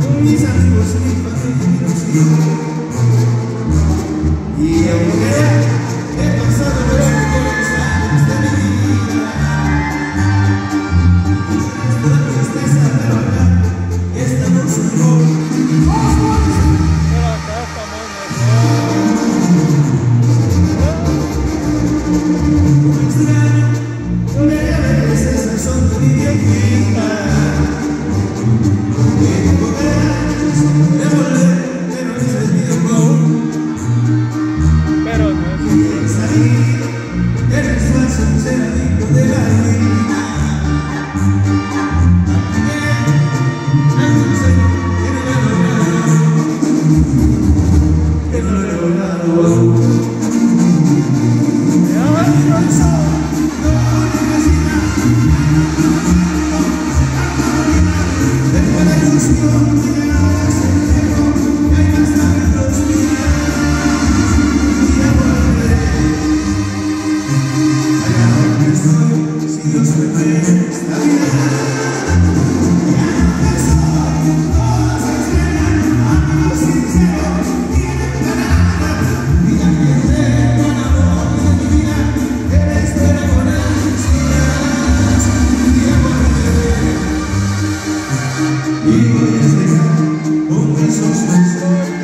mis amigos y mi familia, y aunque he pasado por los años de mi vida, esta tristeza de verdad, estamos mejor. Como extraño, me ves esa son de mi viejita. Tengo ganas de volver, pero no es el tiempo. Pero no es y en salir, eres fácil ser amigo de la vida. Hay un sueño que no he logrado, que no he logrado aún. Si Dios me ve esta vida, ya no soy todos extrañan, amigos sinceros, tienen nada, y ya que tengo el amor de mi vida, eres tu enamoradas, y a volver, y voy a llegar con besos.